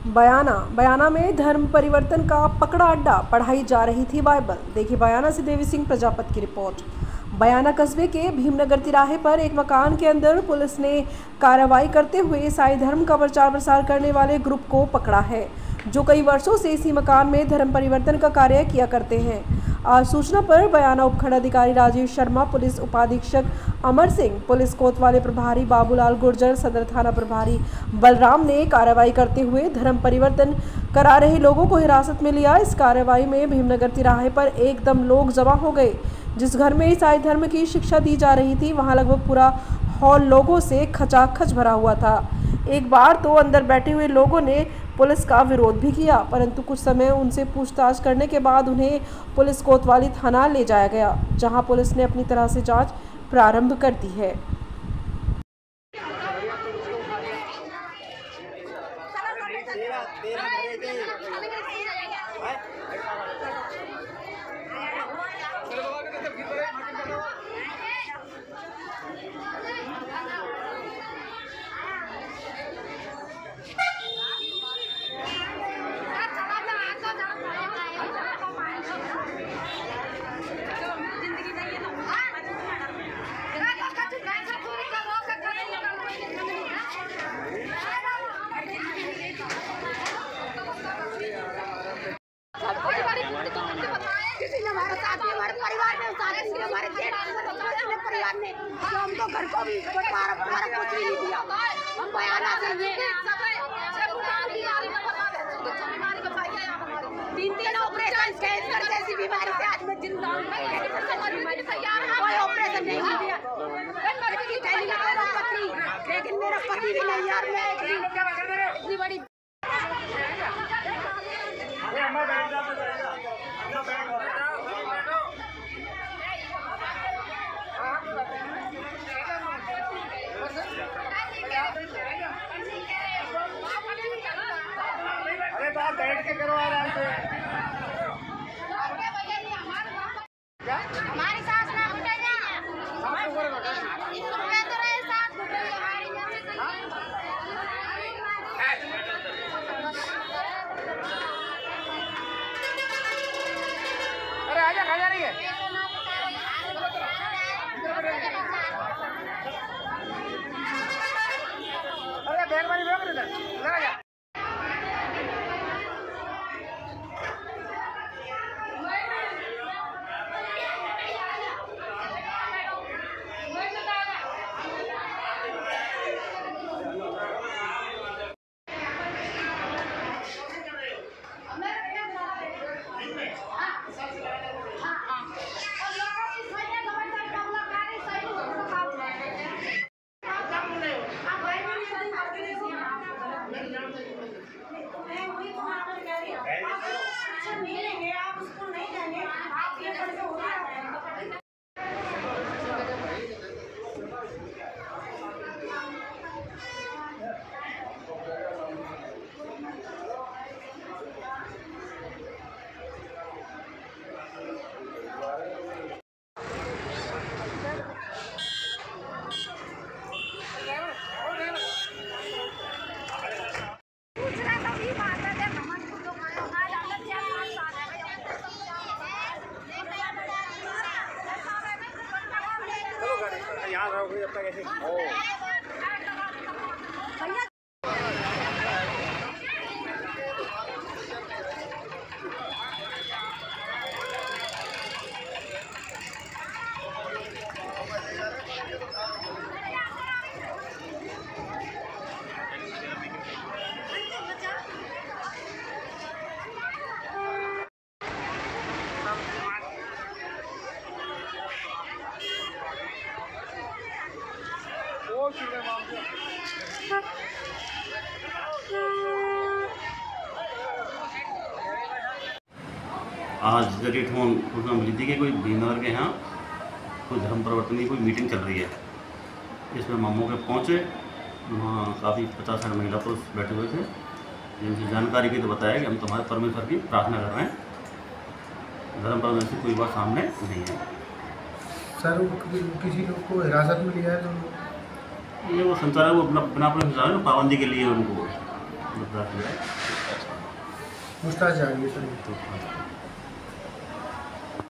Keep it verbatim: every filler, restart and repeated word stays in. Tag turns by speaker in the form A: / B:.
A: बयाना बयाना में धर्म परिवर्तन का पकड़ा अड्डा, पढ़ाई जा रही थी बाइबल। देखिए बयाना से देवी सिंह प्रजापत की रिपोर्ट। बयाना कस्बे के भीमनगर तिराहे पर एक मकान के अंदर पुलिस ने कार्रवाई करते हुए ईसाई धर्म का प्रचार प्रसार करने वाले ग्रुप को पकड़ा है, जो कई वर्षों से इसी मकान में धर्म परिवर्तन का कार्य किया करते हैं। आज सूचना पर बयाना उपखंड अधिकारी राजीव शर्मा, पुलिस उपाधीक्षक अमर सिंह, पुलिस कोतवाली प्रभारी बाबूलाल गुर्जर, सदर थाना प्रभारी बलराम ने कार्रवाई करते हुए धर्म परिवर्तन करा रहे लोगों को हिरासत में लिया। इस कार्रवाई में भीमनगर तिराहे पर एकदम लोग जमा हो गए। जिस घर में ईसाई धर्म की शिक्षा दी जा रही थी, वहां लगभग पूरा हॉल लोगों से खचाखच भरा हुआ था। एक बार तो अंदर बैठे हुए लोगों ने पुलिस का विरोध भी किया, परंतु कुछ समय उनसे पूछताछ करने के बाद उन्हें पुलिस कोतवाली थाना ले जाया गया, जहां पुलिस ने अपनी तरह से जांच प्रारंभ कर दी है।
B: हमारे साथ ही हमारे परिवार में सारे हमारे जेठ अपने परिवार में तो हम तो घर को भी हमारा कुछ भी नहीं दिया। हम बयाना से तीन तीन ऑपरेशन कैंसर जैसी बीमारी से आज मैं जिंदा हूं। कोई ऑपरेशन नहीं किया, लेकिन मेरा पति भी नहीं यार। मैं इतनी बड़ी
C: अरे तो आप बैठ के करो आराम से।
B: हमारी सास ना उठे ना, मैं तो रहे सास उठे
C: अरे आजा, खा जा रही है। अरे बैग वाली बैग इधर लगा जा। यहाँ रहोगे जब तक ऐसे
D: आज जरिए फोन सूचना मिली थी कि कोई भीमनगर के यहाँ कोई धर्म परिवर्तन की कोई मीटिंग चल रही है। इसमें मामू के पहुँचे, वहाँ काफ़ी पचास साठ महिला पुरुष बैठे हुए थे, जिनसे जानकारी की तो बताया कि हम तुम्हारे परमेश्वर की प्रार्थना कर रहे हैं। धर्म परिवर्तन से कोई बात सामने नहीं है।
E: सर किसी लोग को हिरासत में लिया है तो
D: ये वो संचालक वो अपना अपना अपना संचालक पाबंदी के लिए उनको पूछताछ जो है
E: पूछताछ जारी है सर।
D: पूछताछ